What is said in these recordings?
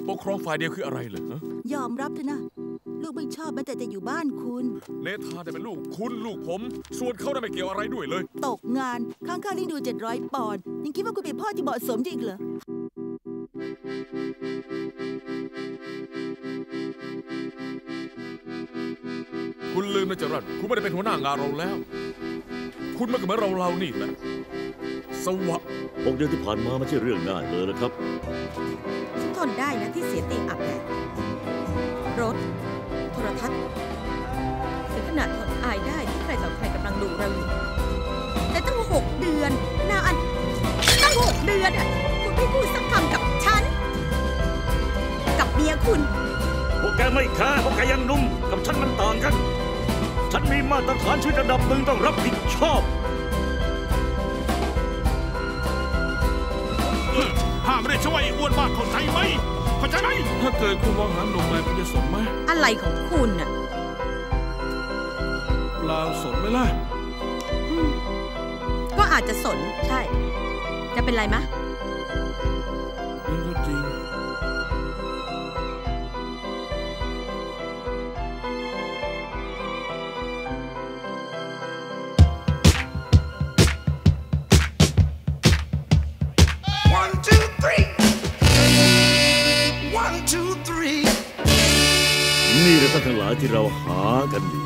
ปกครองฝ่ายเดียวคืออะไรเหรอยอมรับเถอะนะลูกไม่ชอบแม้แต่จะอยู่บ้านคุณเนธาเป็นลูกคุณลูกผมส่วนเขาไม่เกี่ยวอะไรด้วยเลยตกงานค้างค่าเลี้ยงดู700 ปอนด์ยังคิดว่าคุณเป็นพ่อที่เหมาะสมจริงเหรอคุณลืมนะจรัญคุณไม่ได้เป็นหัวหน้างานเราแล้วคุณมันก็เหมือนเรานี่แหละสวะ 6 เดือนที่ผ่านมาไม่ใช่เรื่องง่ายเลยนะครับทนได้นะที่เสียเตียงอับแดดรถโทรทัศน์ถึงขนาดทนอายได้ที่ใครต่อใครกำลังดูเราอยู่แต่ตั้ง6 เดือนนาอันตั้ง6 เดือนอ่ะคุณไม่พูดสักคำกับฉันกับเมียคุณพวกแกไม่แคร์พวกแกยังนุ่มกับฉันมันต่างกันฉันมีมาตรฐานชีวิตระดับหนึ่งต้องรับผิดชอบห้ามไม่ได้ช่วยอ้วนมากเข้าใจไหมเข้าใจไหมถ้าเกิดคุณมองหาหนุ่มใหม่คุณจะสนไหมอะไรของคุณน่ะเปล่าสนไหมล่ะก็อาจจะสนใช่จะเป็นไรมะนั่นก็จริงนี่แหละท่านทั้งหลายที่เราหากันอยู่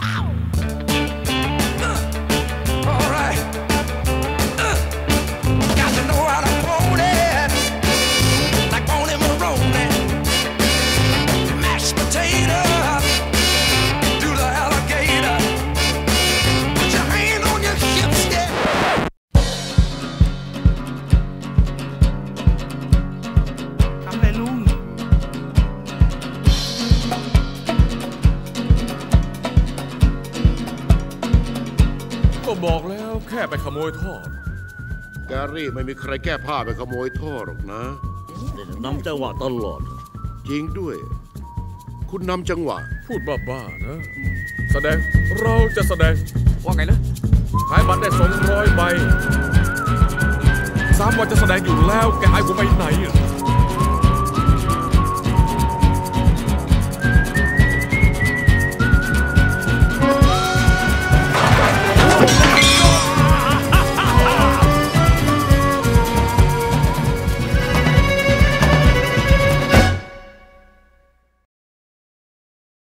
บอกแล้วแค่ไปขโมยท่อแกรี่ไม่มีใครแก้ผ้าไปขโมยท่อหรอกนะนำจังหวะตลอดจริงด้วยคุณนำจังหวะพูดบ้าๆนะแสดงเราจะแสดงว่าไงนะขายบัตรได้200 ใบ3 วันจะแสดงอยู่แล้วแกหายหัวไปไหน